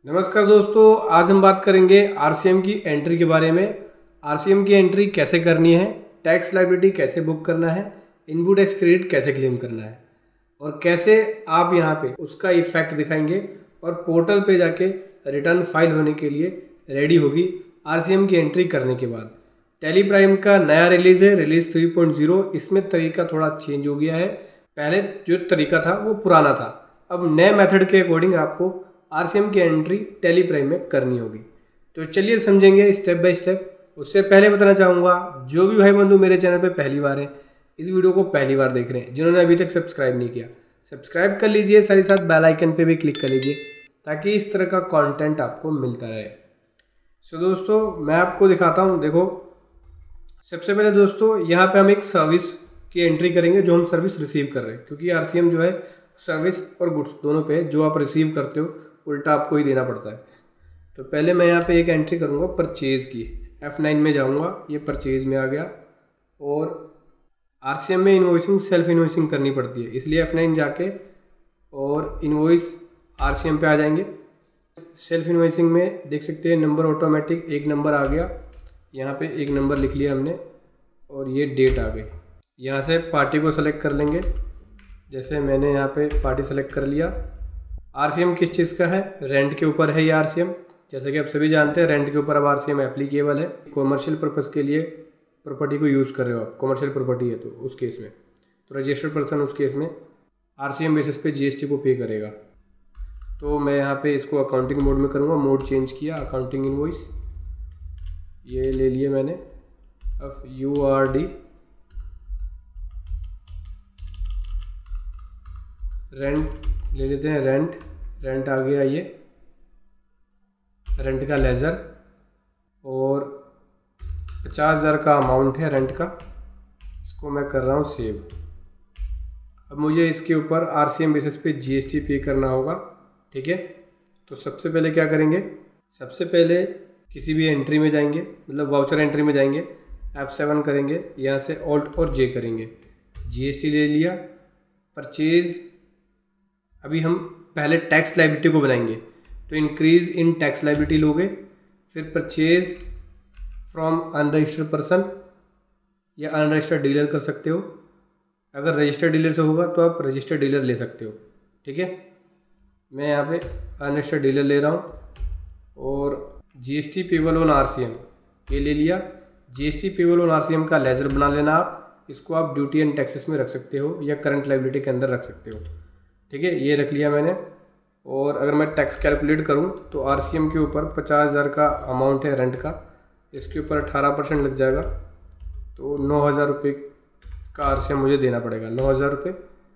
नमस्कार दोस्तों, आज हम बात करेंगे आरसीएम की एंट्री के बारे में। आरसीएम की एंट्री कैसे करनी है, टैक्स लायबिलिटी कैसे बुक करना है, इनपुट टैक्स क्रेडिट कैसे क्लेम करना है और कैसे आप यहाँ पे उसका इफेक्ट दिखाएंगे और पोर्टल पे जाके रिटर्न फाइल होने के लिए रेडी होगी आरसीएम की एंट्री करने के बाद। टैली प्राइम का नया रिलीज़ है, रिलीज़ 3.0। इसमें तरीका थोड़ा चेंज हो गया है। पहले जो तरीका था वो पुराना था, अब नए मेथड के अकॉर्डिंग आपको आरसीएम की एंट्री टैली प्राइम में करनी होगी। तो चलिए समझेंगे स्टेप बाय स्टेप। उससे पहले बताना चाहूँगा, जो भी भाई बंधु मेरे चैनल पे पहली बार है, इस वीडियो को पहली बार देख रहे हैं, जिन्होंने अभी तक सब्सक्राइब नहीं किया सब्सक्राइब कर लीजिए, साथ ही साथ बेल आइकन पे भी क्लिक कर लीजिए ताकि इस तरह का कंटेंट आपको मिलता रहे। सो दोस्तों, मैं आपको दिखाता हूँ। देखो, सबसे पहले दोस्तों यहाँ पे हम एक सर्विस की एंट्री करेंगे जो हम सर्विस रिसीव कर रहे हैं, क्योंकि आरसीएम जो है सर्विस और गुड्स दोनों पे जो आप रिसीव करते हो उल्टा आपको ही देना पड़ता है। तो पहले मैं यहाँ पे एक एंट्री करूँगा परचेज़ की। F9 में जाऊँगा, ये परचेज़ में आ गया। और आरसीएम में इन्वॉइसिंग सेल्फ इन्वॉइसिंग करनी पड़ती है, इसलिए F9 जाके और इन्वॉइस आरसीएम पे आ जाएंगे। सेल्फ इन्वॉइसिंग में देख सकते हैं नंबर ऑटोमेटिक एक नंबर आ गया, यहाँ पे एक नंबर लिख लिया हमने और ये डेट आ गई। यहाँ से पार्टी को सेलेक्ट कर लेंगे, जैसे मैंने यहाँ पे पार्टी सेलेक्ट कर लिया। आरसीएम किस चीज़ का है? रेंट के ऊपर है ये आरसीएम। जैसे कि आप सभी जानते हैं, रेंट के ऊपर अब आरसीएम एप्लीकेबल है। कॉमर्शियल पर्पज़ के लिए प्रॉपर्टी को यूज़ कर रहे हो आप, कॉमर्शियल प्रॉपर्टी है तो उस केस में, तो रजिस्टर्ड पर्सन उस केस में आरसीएम बेसिस पे जीएसटी को पे करेगा। तो मैं यहाँ पे इसको अकाउंटिंग मोड में करूँगा। मोड चेंज किया, अकाउंटिंग इनवॉइस ये ले लिए मैंने। अब URD रेंट ले लेते हैं। रेंट आ गया, ये रेंट का लेज़र और 50,000 का अमाउंट है रेंट का। इसको मैं कर रहा हूँ सेव। अब मुझे इसके ऊपर आरसीएम बेसिस पे जीएसटी पे करना होगा, ठीक है। तो सबसे पहले क्या करेंगे, सबसे पहले किसी भी एंट्री में जाएंगे, मतलब वाउचर एंट्री में जाएंगे, F7 करेंगे, यहाँ से ऑल्ट और जे करेंगे। जीएसटी ले लिया। परचेज़, अभी हम पहले टैक्स लायबिलिटी को बनाएंगे, तो इंक्रीज इन टैक्स लायबिलिटी लोगे। फिर परचेज फ्रॉम अनरजिस्टर्ड पर्सन या अनरजिस्टर्ड डीलर कर सकते हो। अगर रजिस्टर्ड डीलर से होगा तो आप रजिस्टर्ड डीलर ले सकते हो, ठीक है। मैं यहाँ पे अनरजिस्टर्ड डीलर ले रहा हूँ। और जीएसटी पेबल ऑन आरसीएम ये ले लिया। जीएसटी पेबल ऑन आरसीएम का लेजर बना लेना आप। इसको आप ड्यूटी एंड टैक्सेस में रख सकते हो या करंट लायबिलिटी के अंदर रख सकते हो, ठीक है। ये रख लिया मैंने। और अगर मैं टैक्स कैलकुलेट करूं तो आरसीएम के ऊपर 50,000 का अमाउंट है रेंट का, इसके ऊपर 18% लग जाएगा, तो 9,000 रुपये का आरसीएम मुझे देना पड़ेगा, 9,000 रुपये।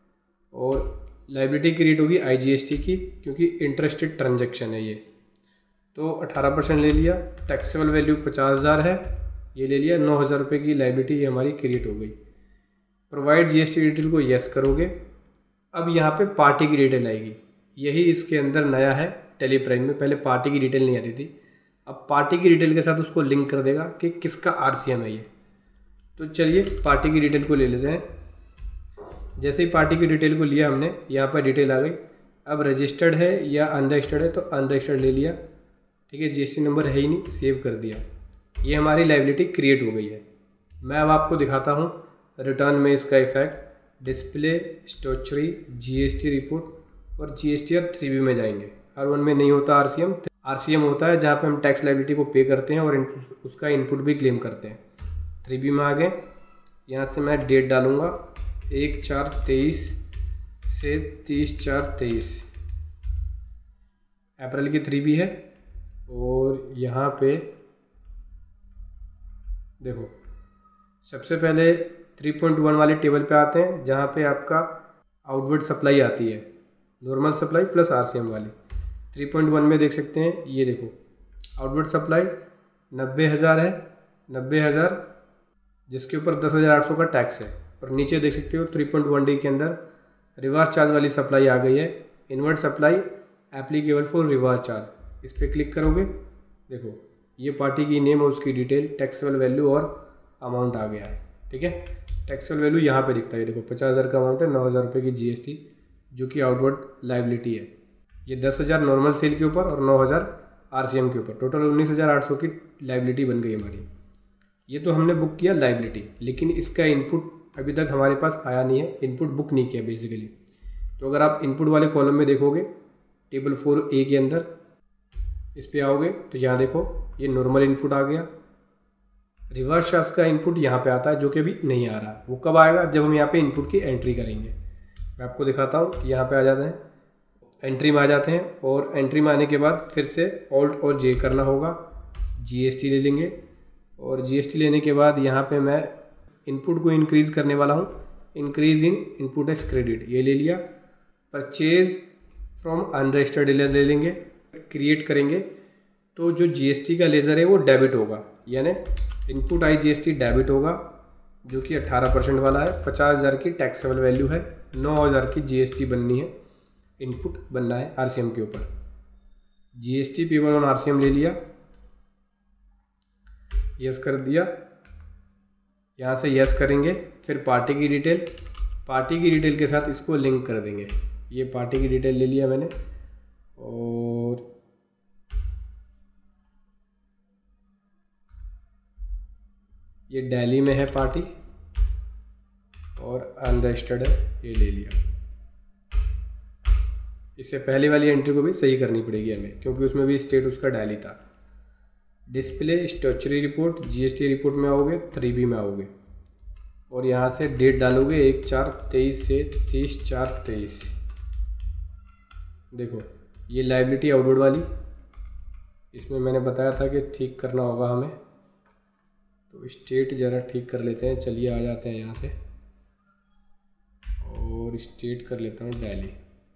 और लायबिलिटी क्रिएट होगी आईजीएसटी की, क्योंकि इंटरेस्टेड ट्रांजेक्शन है ये। तो 18% ले लिया। टैक्सेबल वैल्यू 50,000 है, ये ले लिया। 9,000 रुपये की लायबिलिटी हमारी क्रिएट हो गई। प्रोवाइड जीएसटी डिटेल को येस करोगे। अब यहाँ पे पार्टी की डिटेल आएगी, यही इसके अंदर नया है टैली प्राइम में। पहले पार्टी की डिटेल नहीं आती थी, अब पार्टी की डिटेल के साथ उसको लिंक कर देगा कि किसका आरसीएम है ये। तो चलिए पार्टी की डिटेल को ले लेते हैं। जैसे ही पार्टी की डिटेल को लिया हमने, यहाँ पर डिटेल आ गई। अब रजिस्टर्ड है या अनरजिस्टर्ड है, तो अनरजिस्टर्ड ले लिया, ठीक है। जीएसटी नंबर है ही नहीं, सेव कर दिया। ये हमारी लायबिलिटी क्रिएट हो गई है। मैं अब आपको दिखाता हूँ रिटर्न में इसका effect. Display, statutory, GST report और जीएसटीआर 3B में जाएंगे। R1 में नहीं होता आरसीएम होता है जहाँ पे हम टैक्स लायबिलिटी को पे करते हैं और उसका इनपुट भी क्लेम करते हैं। 3B में आ गए। यहाँ से मैं डेट डालूँगा 1/4/23 से 30/4/23। अप्रैल की 3B है। और यहाँ पे देखो, सबसे पहले 3.1 वाले टेबल पे आते हैं, जहाँ पे आपका आउटवर्ड सप्लाई आती है, नॉर्मल सप्लाई प्लस आरसीएम वाली। 3.1 में देख सकते हैं, ये देखो आउटवर्ड सप्लाई 90,000 है, 90,000 जिसके ऊपर 10,800 का टैक्स है। और नीचे देख सकते हो 3.1D के अंदर रिवर्स चार्ज वाली सप्लाई आ गई है, inward supply applicable for reverse charge. इस पर क्लिक करोगे, देखो ये पार्टी की नेम और उसकी डिटेल, टैक्सेबल वैल्यू और अमाउंट आ गया है, ठीक है। टैक्सेबल वैल्यू यहाँ पे दिखता है, देखो 50,000 का अमाउंट है, 9,000 रुपये की जीएसटी, जो कि आउटवर्ड लायबिलिटी है। ये 10,000 नॉर्मल सेल के ऊपर और 9,000 आरसीएम के ऊपर, टोटल 19,800 की लायबिलिटी बन गई हमारी। ये तो हमने बुक किया लायबिलिटी, लेकिन इसका इनपुट अभी तक हमारे पास आया नहीं है, इनपुट बुक नहीं किया बेसिकली। तो अगर आप इनपुट वाले कॉलम में देखोगे टेबल 4A के अंदर इस पे आओगे तो यहाँ देखो ये नॉर्मल इनपुट आ गया। रिवर्स चार्ज का इनपुट यहाँ पे आता है जो कि अभी नहीं आ रहा। वो कब आएगा? जब हम यहाँ पे इनपुट की एंट्री करेंगे। मैं आपको दिखाता हूँ, यहाँ पे आ जाते हैं, एंट्री में आ जाते हैं और एंट्री में आने के बाद फिर से ऑल्ट और जे करना होगा, जीएसटी ले लेंगे और जीएसटी लेने के बाद यहाँ पे मैं इनपुट को इंक्रीज़ करने वाला हूँ। Increase in input tax credit ये ले लिया। परचेज फ्रॉम अनरजिस्टर्ड डीलर ले लेंगे, क्रिएट करेंगे तो जो जीएसटी का लेज़र है वो डेबिट होगा, यानी इनपुट आई जीएसटी डेबिट होगा जो कि 18% वाला है। 50,000 की टैक्सेबल वैल्यू है, 9,000 की जीएसटी बननी है, इनपुट बनना है आरसीएम के ऊपर। जीएसटी पेबल ऑन आरसीएम ले लिया, यस कर दिया। यहाँ से यस करेंगे, फिर पार्टी की डिटेल के साथ इसको लिंक कर देंगे। ये पार्टी की डिटेल ले लिया मैंने और ये दिल्ली में है पार्टी और अनरजिस्टर्ड है, ये ले लिया। इससे पहले वाली एंट्री को भी सही करनी पड़ेगी हमें क्योंकि उसमें भी स्टेट उसका दिल्ली था। Display statutory report, GST report में आओगे, 3B में आओगे और यहाँ से डेट डालोगे 1/4/23 से 30/4/23। देखो ये लायबिलिटी आउटवर्ड वाली, इसमें मैंने बताया था कि ठीक करना होगा हमें, तो स्टेट ज़रा ठीक कर लेते हैं। चलिए आ जाते हैं यहाँ से और स्टेट कर लेता हूँ दिल्ली।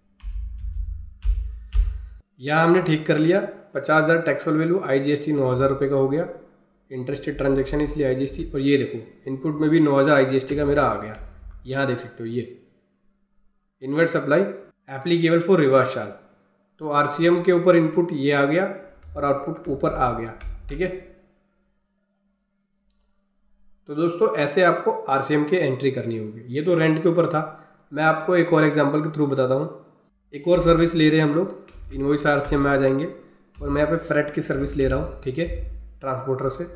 यहाँ हमने ठीक कर लिया। 50,000 टैक्सेबल वैल्यू, आईजीएसटी 9,000 रुपये का हो गया, इंटरेस्टेड ट्रांजैक्शन इसलिए आईजीएसटी। और ये देखो इनपुट में भी 9,000 आईजीएसटी का मेरा आ गया, यहाँ देख सकते हो। ये inward supply applicable for reverse charge, तो आरसीएम के ऊपर इनपुट ये आ गया और आउटपुट ऊपर आ गया। ठीक है, तो दोस्तों ऐसे आपको आरसीएम की एंट्री करनी होगी। ये तो रेंट के ऊपर था। मैं आपको एक और एग्जांपल के थ्रू बताता हूँ। एक और सर्विस ले रहे हैं हम लोग, इनवॉइस आरसीएम में आ जाएंगे और मैं यहाँ पे फ्रेट की सर्विस ले रहा हूँ। ठीक है, ट्रांसपोर्टर से।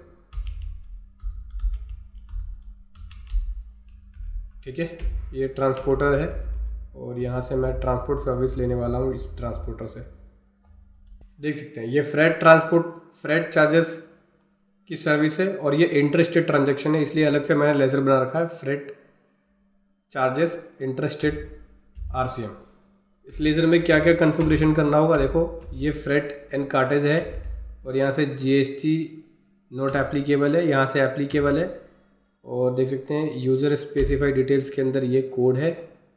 ठीक है, ये ट्रांसपोर्टर है और यहाँ से मैं ट्रांसपोर्ट सर्विस लेने वाला हूँ इस ट्रांसपोर्टर से। देख सकते हैं ये फ्रेट चार्जेस की सर्विस है और ये इंटरेस्टेड ट्रांजैक्शन है, इसलिए अलग से मैंने लेजर बना रखा है, फ्रेट चार्जेस इंटरेस्टेड आरसीएम। इस लेज़र में क्या क्या कन्फिग्रेशन करना होगा, देखो ये फ्रेट एंड कार्टेज है और यहाँ से जीएसटी नॉट एप्लीकेबल है, यहाँ से एप्लीकेबल है। और देख सकते हैं यूज़र स्पेसिफाइड डिटेल्स के अंदर ये कोड है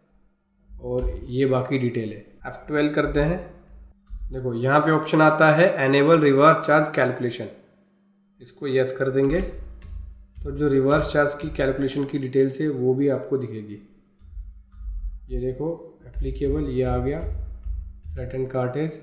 और ये बाकी डिटेल है। F12 करते हैं। देखो यहाँ पे ऑप्शन आता है एनेबल रिवर्स चार्ज कैलकुलेशन, इसको यस कर देंगे तो जो रिवर्स चार्ज की कैलकुलेशन की डिटेल्स है वो भी आपको दिखेगी। ये देखो एप्लीकेबल, ये आ गया freight and cartage,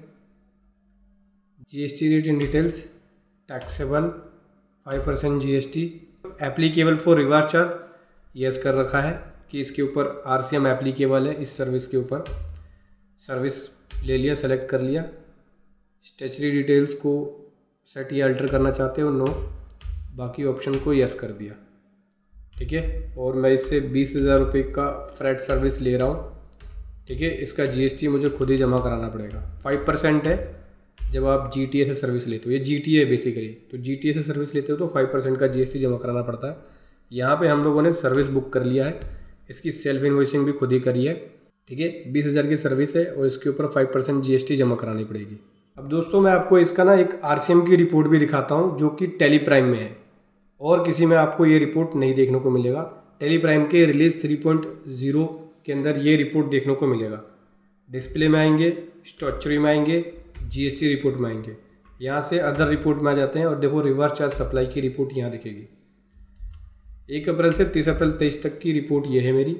GST rate in details, taxable 5% GST, applicable for reverse charge yes कर रखा है कि इसके ऊपर आरसीएम एप्लीकेबल है। इस सर्विस के ऊपर सर्विस ले लिया, सेलेक्ट कर लिया। स्टैट्यूटरी डिटेल्स को सेट या अल्टर करना चाहते हो, नो, बाकी ऑप्शन को यस कर दिया। ठीक है, और मैं इससे 20,000 रुपये का फ्रेट सर्विस ले रहा हूँ। ठीक है, इसका जीएसटी मुझे खुद ही जमा कराना पड़ेगा। 5% है जब आप जीटीए से सर्विस लेते हो, ये जीटीए है बेसिकली, तो जीटीए से सर्विस लेते हो तो 5% का जीएसटी जमा कराना पड़ता है। यहाँ पे हम लोगों ने सर्विस बुक कर लिया है, इसकी सेल्फ इन्वॉइसिंग भी खुद ही करी है। ठीक है, 20,000 की सर्विस है और इसके ऊपर 5% जीएसटी जमा करानी पड़ेगी। अब दोस्तों मैं आपको इसका ना एक आरसीएम की रिपोर्ट भी दिखाता हूँ जो कि टेली प्राइम में है, और किसी में आपको ये रिपोर्ट नहीं देखने को मिलेगा। टेली प्राइम के रिलीज 3.0 के अंदर ये रिपोर्ट देखने को मिलेगा। डिस्प्ले में आएंगे, स्टैट्यूटरी में आएंगे, जीएसटी रिपोर्ट में आएंगे, यहाँ से अदर रिपोर्ट में आ जाते हैं और देखो रिवर्स चार्ज सप्लाई की रिपोर्ट यहाँ दिखेगी। 1 अप्रैल से 30 अप्रैल 23 तक की रिपोर्ट ये है मेरी।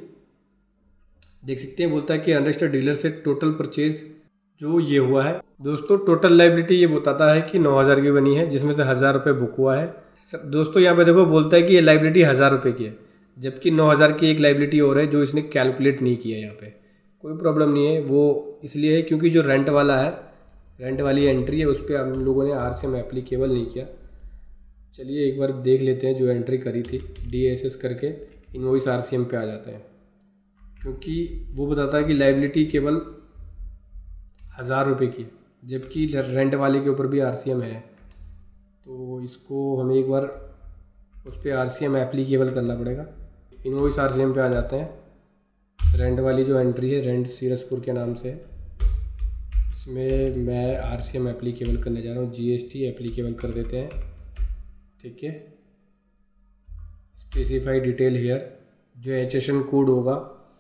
देख सकते हैं, बोलता है कि अनरजिस्टर्ड डीलर से टोटल परचेज जो ये हुआ है। दोस्तों टोटल लायबिलिटी ये बताता है कि 9,000 की बनी है, जिसमें से 1,000 रुपये बुक हुआ है। दोस्तों यहाँ पे देखो बोलता है कि ये लायबिलिटी 1,000 रुपये की है, जबकि 9,000 की एक लायबिलिटी और है जो इसने कैलकुलेट नहीं किया। यहाँ पे कोई प्रॉब्लम नहीं है, वो इसलिए है क्योंकि जो रेंट वाला है, रेंट वाली एंट्री है, उस पर हम लोगों ने आरसीएम एप्लीकेबल नहीं किया। चलिए एक बार देख लेते हैं, जो एंट्री करी थी DSS करके इनवॉइस आरसीएम पे आ जाते हैं, क्योंकि वो बताता है कि लाइबिलिटी केवल 1000 रुपये की, जबकि रेंट वाले के ऊपर भी आरसीएम है। तो इसको हमें एक बार उस पर आरसीएम एप्लीकेबल करना पड़ेगा। इनवॉइस आरसीएम पे आ जाते हैं। रेंट वाली जो एंट्री है रेंट सीरसपुर के नाम से, इसमें मैं आरसीएम एप्लीकेबल करने जा रहा हूँ। GST एप्लीकेबल कर देते हैं, ठीक है। स्पेसिफाई डिटेल हियर, जो HSN कोड होगा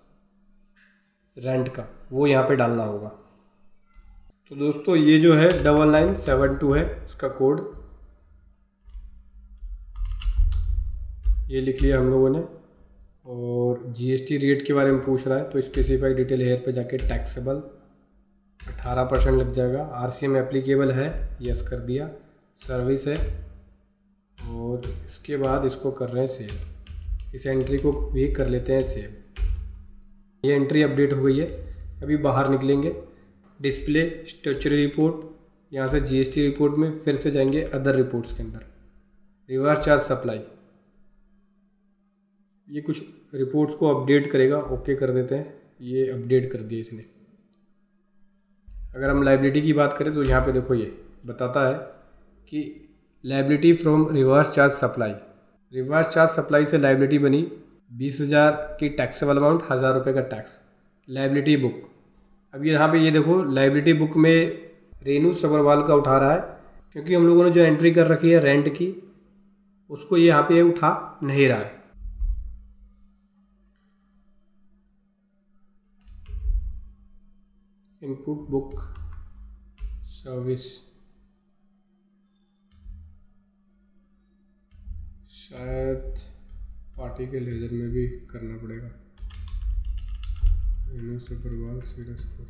रेंट का वो यहाँ पे डालना होगा। तो दोस्तों ये जो है 9972 है इसका कोड, ये लिख लिया हम लोगों ने। और GST रेट के बारे में पूछ रहा है, तो स्पेसिफाई डिटेल हेयर पे जाके टैक्सेबल 18% लग जाएगा। आरसीएम एप्लीकेबल है, यस कर दिया। सर्विस है, और इसके बाद इसको कर रहे हैं सेव। इस एंट्री को भी कर लेते हैं सेव। ये एंट्री अपडेट हो गई है। अभी बाहर निकलेंगे, डिस्प्ले स्टैट्यूटरी रिपोर्ट, यहाँ से GST रिपोर्ट में फिर से जाएंगे अदर रिपोर्ट्स के अंदर, रिवर्स चार्ज सप्लाई, ये कुछ रिपोर्ट्स को अपडेट करेगा। ओके कर देते हैं, ये अपडेट कर दिया इसने। अगर हम लाइबिलिटी की बात करें तो यहाँ पे देखो ये बताता है कि liability from reverse charge supply, reverse charge supply से लाइबिलिटी बनी 20,000 की टैक्सेबल अमाउंट, 1000 रुपये का टैक्स। लाइबिलिटी बुक, अब यहाँ पे ये देखो लाइबिलिटी बुक में रेनू सब्रवाल का उठा रहा है, क्योंकि हम लोगों ने जो एंट्री कर रखी है रेंट की, उसको यहाँ पे उठा नहीं रहा है। इनपुट बुक सर्विस, शायद पार्टी के लेजर में भी करना पड़ेगा। रेनू सब्रवाल सीरसपुर,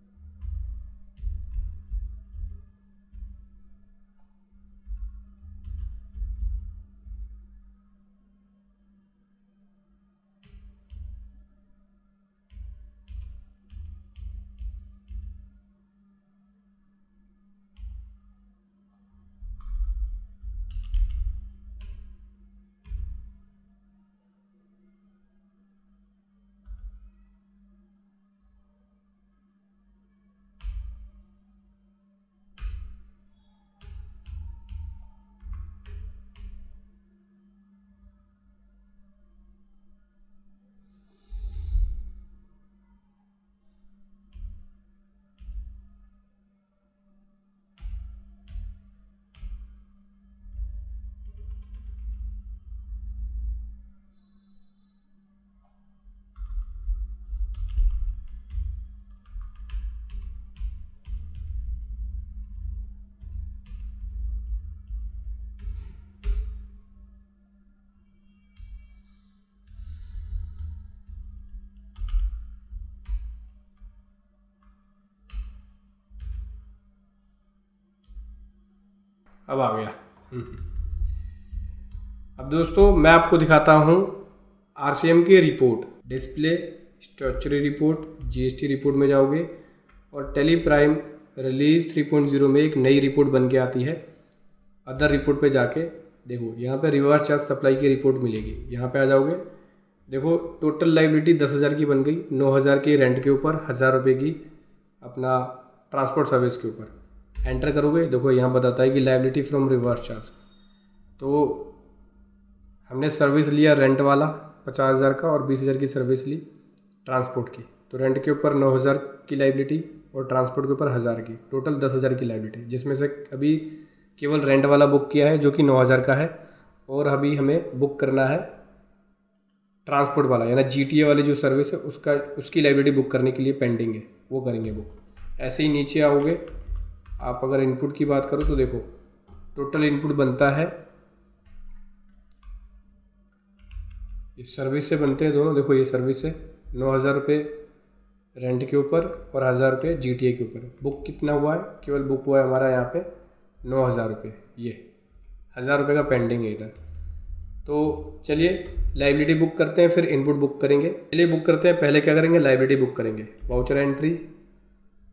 अब आ गया। अब दोस्तों मैं आपको दिखाता हूँ आरसीएम की report. Display statutory report, GST report में जाओगे और टेली प्राइम रिलीज 3.0 में एक नई रिपोर्ट बन के आती है। अदर रिपोर्ट पे जाके देखो, यहाँ पे रिवर्स चार्ज सप्लाई की रिपोर्ट मिलेगी। यहाँ पे आ जाओगे, देखो टोटल लाइबिलिटी 10,000 की बन गई, 9,000 की रेंट के ऊपर, 1000 रुपये की अपना ट्रांसपोर्ट सर्विस के ऊपर। एंटर करोगे, देखो यहाँ बताता है कि लाइबिलिटी फ्रॉम रिवर्स चार्ज। तो हमने सर्विस लिया रेंट वाला 50,000 का और 20,000 की सर्विस ली ट्रांसपोर्ट की, तो रेंट के ऊपर 9,000 की लाइबिलिटी और ट्रांसपोर्ट के ऊपर 1000 की, टोटल 10,000 की लाइबिलिटी, जिसमें से अभी केवल रेंट वाला बुक किया है जो कि 9,000 का है, और अभी हमें बुक करना है ट्रांसपोर्ट वाला, यानी GTA वाली जो सर्विस है उसकी लाइबिलिटी बुक करने के लिए पेंडिंग है, वो करेंगे बुक। ऐसे ही नीचे आओगे, आप अगर इनपुट की बात करो तो देखो टोटल इनपुट बनता है, इस सर्विस से बनते हैं दोनों। देखो ये सर्विस है 9,000 रुपये रेंट के ऊपर और 1000 रुपये GTA के ऊपर। बुक कितना हुआ है, केवल बुक हुआ है हमारा यहाँ पे 9,000 रुपये, ये 1000 रुपये का पेंडिंग है इधर। तो चलिए लाइबिलिटी बुक करते हैं, फिर इनपुट बुक करेंगे। चलिए बुक करते हैं। पहले क्या करेंगे, लाइबिलिटी बुक करेंगे। Voucher entry,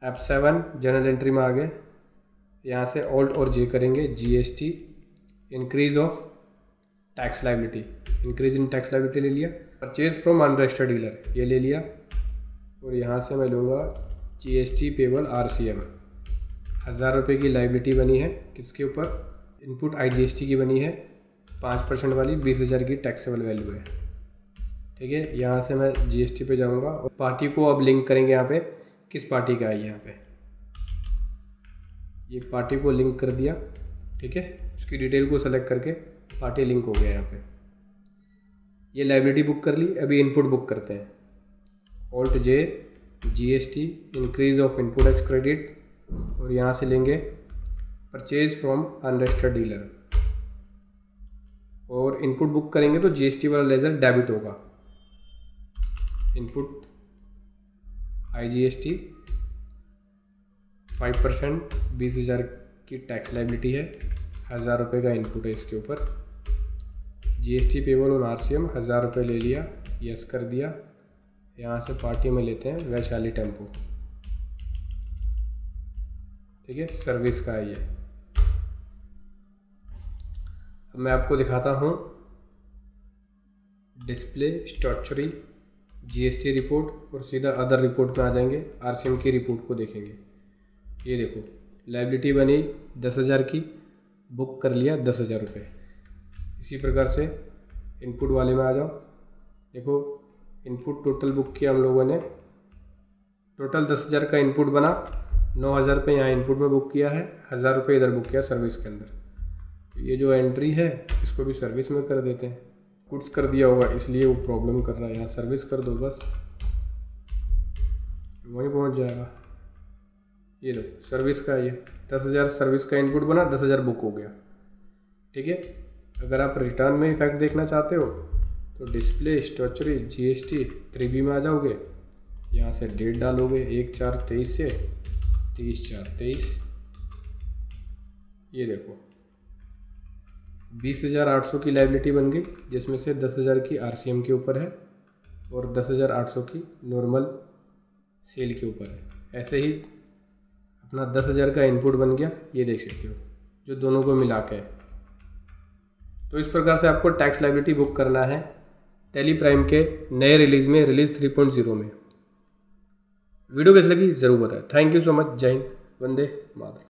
F7 journal entry में आ गए। यहाँ से ऑल्ट और जे करेंगे, GST increase of tax liability, increase in tax liability ले लिया। परचेज फ्रॉम अनरजिस्टर्ड डीलर ये ले लिया। और यहाँ से मैं लूँगा GST पेबल RCM, 1000 रुपये की लाइबिलिटी बनी है। किसके ऊपर? इनपुट IGST की बनी है 5% वाली, 20,000 की टैक्सेबल वैल्यू है। ठीक है, यहाँ से मैं GST पे जाऊँगा और पार्टी को अब लिंक करेंगे। यहाँ पे किस पार्टी का है, यहाँ पे ये पार्टी को लिंक कर दिया। ठीक है, उसकी डिटेल को सेलेक्ट करके पार्टी लिंक हो गया। यहाँ पे ये लाइबिलिटी बुक कर ली। अभी इनपुट बुक करते हैं, alt J, GST increase of input as credit, और यहाँ से लेंगे परचेज फ्रॉम अनरजिस्टर्ड डीलर, और इनपुट बुक करेंगे तो GST वाला लेजर डेबिट होगा। इनपुट IGST 5%, 20,000 की टैक्स लाइबिलिटी है, 1000 रुपये का इनपुट है इसके ऊपर। GST पेबल और RCM 1000 रुपये ले लिया, यस कर दिया। यहाँ से पार्टी में लेते हैं वैशाली टेम्पो। ठीक है, सर्विस का है ये। अब मैं आपको दिखाता हूँ डिस्प्ले, स्टैट्यूटरी, GST रिपोर्ट, और सीधा अदर रिपोर्ट में आ जाएंगे। RCM की रिपोर्ट को देखेंगे। ये देखो लाइबिलिटी बनी 10,000 की, बुक कर लिया 10,000 रुपये। इसी प्रकार से इनपुट वाले में आ जाओ। देखो इनपुट टोटल बुक किया हम लोगों ने, टोटल 10,000 का इनपुट बना, 9,000 रुपये यहाँ इनपुट में बुक किया है, 1000 रुपये इधर बुक किया सर्विस के अंदर। तो ये जो एंट्री है इसको भी सर्विस में कर देते हैं। गुड्स कर दिया होगा इसलिए वो प्रॉब्लम कर रहा है। यहाँ सर्विस कर दो, बस वहीं पहुँच जाएगा। ये लो सर्विस का, ये 10,000 सर्विस का इनपुट बना, 10,000 बुक हो गया। ठीक है, अगर आप रिटर्न में इफेक्ट देखना चाहते हो तो डिस्प्ले, स्टैट्यूटरी, GST 3B में आ जाओगे। यहाँ से डेट डालोगे 1/4/23 से 30/4/23। ये देखो 20,800 की लाइबिलिटी बन गई, जिसमें से 10,000 की RCM के ऊपर है और 10,800 की नॉर्मल सेल के ऊपर है। ऐसे ही अपना 10,000 का इनपुट बन गया, ये देख सकते हो, जो दोनों को मिला के है। तो इस प्रकार से आपको टैक्स लाइबिलिटी बुक करना है टैली प्राइम के नए रिलीज़ में, रिलीज़ 3.0 में। वीडियो कैसी लगी ज़रूर बताएं। Thank you so much. जय हिंद, वंदे मातरम।